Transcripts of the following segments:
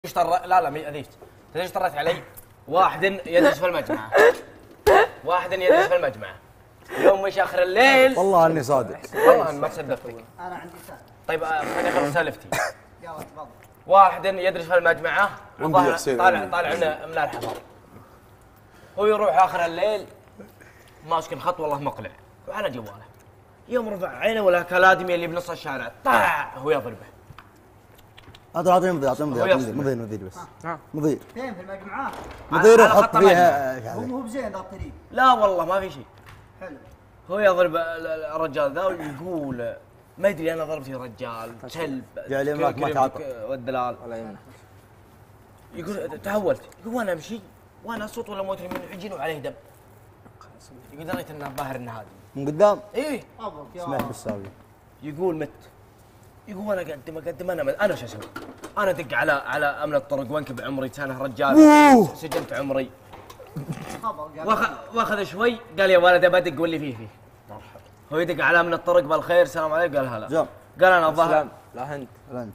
لا ما اذيت. تدري ايش طرت علي؟ واحد يدرس في المجمعة. واحد يدرس في المجمعة. يوم مش اخر الليل. والله اني صادق. والله ما صدقتك. انا عندي سالفه. طيب خليني اخلص سالفتي. يلا تفضل. واحد يدرس في المجمعة. طالع لنا من الحفر. هو يروح اخر الليل ماسك الخط والله مقلع وعلى جواله. يوم رفع عينه ولا كالادمي اللي بنص الشارع طلع هو يضربه. اعطيني مضير بس. مضير. فين في المجموعات؟ مضير على وحط خط فيها. هو مو بزين ذا الطريق. لا والله ما في شيء. حلو. هو يضرب الرجال ذا ويقول ما ادري انا ضربت يا رجال كلب جاي لي معك ما تعاطى والدلال. يقول تحولت يقول وانا امشي وانا صوت ولا موت من عجين وعليه دم. يقول دريت انه الظاهر انه هذه من قدام. ايه سمعت بالسالفه. يقول مت. يقول وانا قدم انا شو اسوي؟ انا ادق على امن الطرق وانكب عمري سنه رجال سجنت عمري. واخذ شوي قال يا ولد بدق واللي فيه. هو يدق على امن الطرق بالخير السلام عليكم قال هلا. قال انا الظاهر لا انت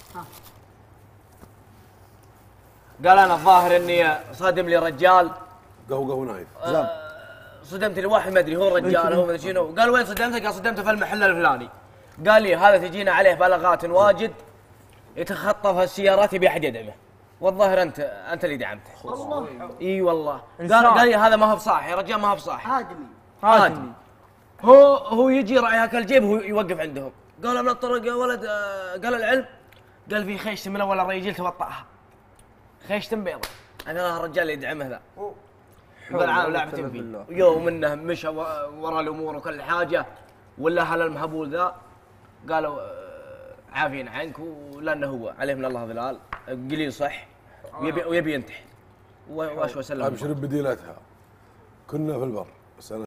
قال انا الظاهر اني صادم لي رجال قهوه نايف. صدمت لي واحد ما ادري هو الرجال هو ما ادري شنو. قال وين صدمته؟ قال صدمته في المحل الفلاني. قال لي هذا تجينا عليه بلاغات واجد يتخطف السيارات يبي احد يدعمه والظاهر انت اللي دعمته. والله اي والله. قال لي هذا ما هو بصاح يا رجال ما هو بصاح. هادمي. هو يجي راعي هاك الجيب هو يوقف عندهم. قال من الطرق يا ولد قال العلم. قال في خيشة من اول الرجال توطأها. خيشة بيضة. انا الرجال اللي يدعمه ذا. قال عام لعبتين فيه. يوم انه مشى ورا الامور وكل حاجه ولا هل المهبول ذا قالوا عافين عنك ولانه هو عليه من الله ظلال قليل صح ويبي ينتحر. واش وسلم. ابشر بديلتها. كنا في البر بس